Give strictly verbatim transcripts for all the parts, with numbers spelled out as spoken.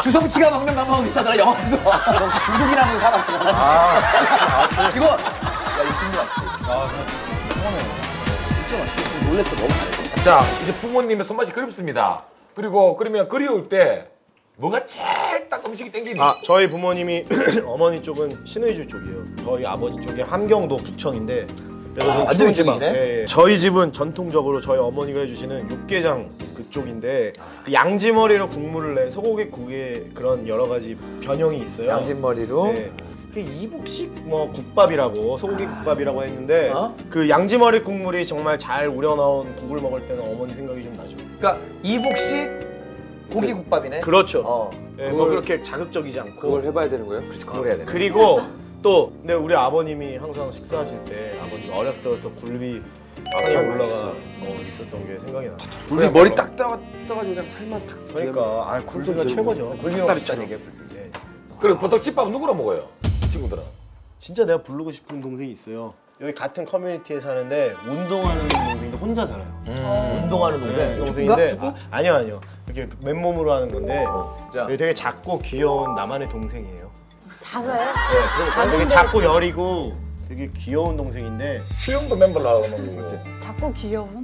주성치가 먹는 맘만 있다더라 영화에서. 역시 중국이라는 사람이잖아. 아, 이거 야 이거 진짜 맛있지. 아, 처음에 진짜 맛있지. 놀랬어 너무 잘해. 자 이제 부모님의 손맛이 그립습니다. 그리고 그러면 그리울 때 뭐가 제일 딱 음식이 땡기니? 아 저희 부모님이 어머니 쪽은 신의주 쪽이에요. 저희 아버지 쪽이 함경도 부청인데. 그래서 아, 완전 이쪽이시네? 예, 예. 저희 집은 전통적으로 저희 어머니가 해주시는 육개장 그쪽인데 그 양지머리로 국물을 내 소고기국에 그런 여러 가지 변형이 있어요. 양진머리로. 네. 그 이북식 뭐 국밥이라고 소고기 국밥이라고 했는데 어? 그 양지머리 국물이 정말 잘 우려나온 국을 먹을 때는 어머니 생각이 좀 나죠. 그러니까 이북식 고기국밥이네. 그렇죠. 어. 예, 뭐 그렇게 자극적이지 않고. 그걸 해봐야 되는 거예요? 그렇지 그걸 해야 돼. 그리고 또 근데 우리 아버님이 항상 식사하실 때 아버지가 어렸을 때부터 굴비 향이 올라가 어, 있었던 게 생각이 나. 굴비 머리 딱 따가, 따가지고 그냥 살만 탁. 그러니까 아 굴비가 최고죠. 굴비가 맛있다는 얘기야. 네. 그리고 보통 집밥 누구랑 먹어요? 친구들은? 진짜 내가 부르고 싶은 동생이 있어요. 여기 같은 커뮤니티에 사는데 운동하는 동생인데 혼자 살아요. 음. 운동하는 동생. 네, 동생인데 아, 아니요 아니요 이렇게 맨몸으로 하는 건데 진짜. 되게 작고 귀여운 나만의 동생이에요. 작아요? 네, 그러니까 되게 작고 여리고 되게 귀여운 동생인데 수영도 멤버로 나오는 거지. 작고 귀여운?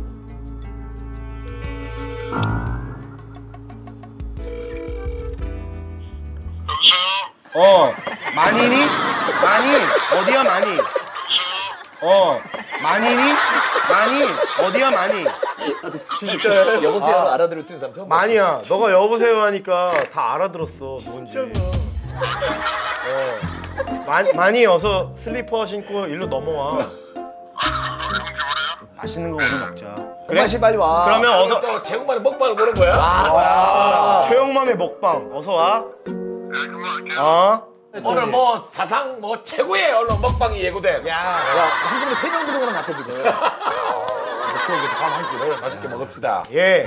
어 많이니? 많이? 어디야 많이? 어 많이니? 많이? 어디야 많이? 진짜 여보세요 아, 알아들을 수 있는 사람 처음 봤어. 많이야 너가 여보세요 하니까 다 알아들었어 누군지. 어 마, 많이 어서 슬리퍼 신고 일로 넘어와. 맛있는 거 우리 먹자. 그래? 다시 빨리 와. 그러면 어서 또 제국만의 먹방을 보는 거야? 아, 최영만의 먹방 어서 와. 어? 오늘 뭐 사상 뭐 최고의 언론 먹방이 예고된. 야, 야 한국에 세 명 들어오는 것 같아 지금. 추억이 한 끼를 맛있게 먹읍시다. 예.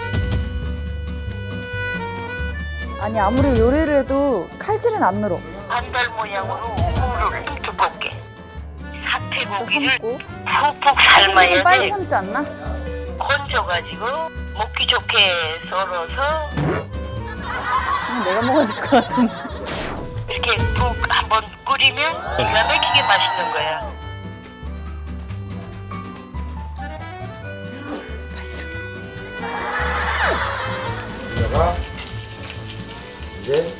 아니 아무리 요리를 해도 칼질은 안 늘어. 반달 모양으로 무를 두껍게 진짜 사태고기를 삶고. 푹푹 삶아야 빨리 돼. 삶지 않나? 건져가지고 먹기 좋게 썰어서 그럼 내가 먹어야 될 것 같은데. 이렇게 푹 한번 끓이면 기가 막히게 맛있는 거야. 여기다가 이제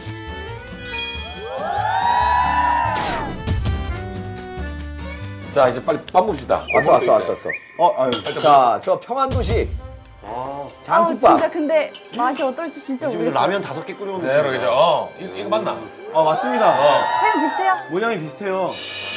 자 이제 빨리 밥 먹읍시다. 왔어 왔어 왔어 왔어. 어, 아유. 자, 저 평안도식 아 장국밥. 진짜 근데 맛이 어떨지 진짜 집에서 모르겠어. 라면 다섯 개 끓여오는 네, 그러죠. 어, 이거, 이거 맞나? 아 맞습니다. 색은 비슷해요? 모양이 비슷해요.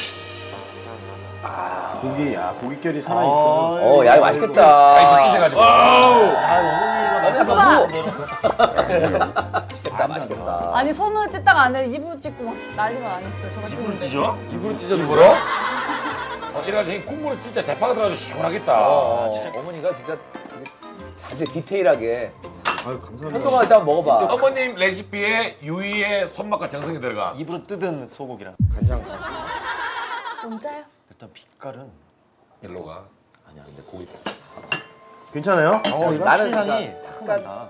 아 고기 야 고깃결이 살아 있어. 어, 야 이거 아, 맛있겠다. 이제 찢어가지고. 아 어머니가 맛있겠다. 맛있겠다, 맛있겠다. 아니 손으로 찢다가 안 돼. 입으로 찢고 막 난리가 아니었어요. 저가 찢는데. 찢어? 입으로 찢어 입으로? 어, 이래가지고 이 국물을 진짜 대파가 들어가지고 시원하겠다. 어, 어머니가 진짜 자세히 디테일하게. 아유 감사합니다. 한동안 일단 먹어봐. 어머님 레시피에 유이의 손맛과 정성이 들어가. 입으로 뜯은 소고기랑 간장. 너무 짜요? 일단 빛깔은 일로 가. 아니야 근데 고기 괜찮아요? 어 이거 나는 향이 약간- 탁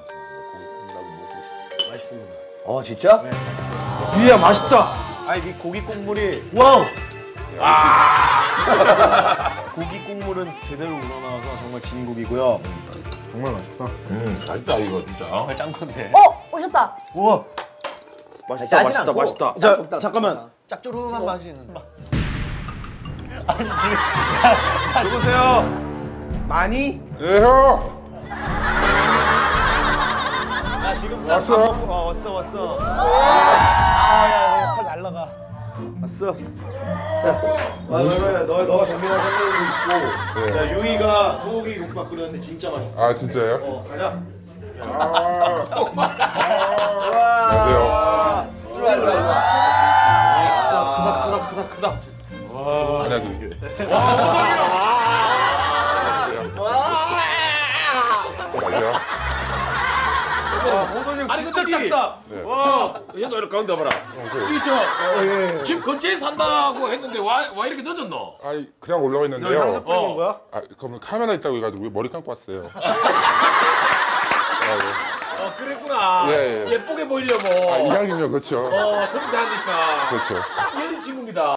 맛있습니다. 어 진짜? 유이야 맛있다. 아니 이 고기 국물이 와우. 고기 국물은 제대로 우러나와서 정말 진국이고요. 정말 맛있다. 음, 맛있다 이거 진짜. 짱 큰데. 어 오셨다. 우와. 맛있다, 짜진 맛있다, 않고. 맛있다. 자 짭짤, 잠깐만. 짭짤. 짭조름한 맛이 있는. 아니 지금 누구세요? 많이? 예, 형! 야 지금 왔어. 어, 왔어 왔어. 아야 팔 날라가. 왔어. 야, 아, 너, 너, 너가 정민아 선배님도 있고, 야, 유이가 소고기 국밥 끓였는데 진짜 맛있어. 아, 진짜요? 어, 가자. 아. 안녕하세요. 일로 와, 일로 와, 일로 와. 크다, 크다, 크다, 크다. 하나, 둘. 안녕하세요. 아니 근데 이 네. 저 현도 이렇게 가운데 봐라. 이저 집 근처에 산다고 했는데 와, 와 이렇게 늦었노? 아니, 그냥 올라가 너 있는데요. 향수 뿌리는 어. 거야? 아, 그러면 카메라 있다고 해가지고 머리 감고 왔어요. 어 그랬구나. 예, 예. 예쁘게 보이려고. 아, 이왕이면 그렇죠. 어, 성장하니까. 그렇죠. 예린 친구입니다.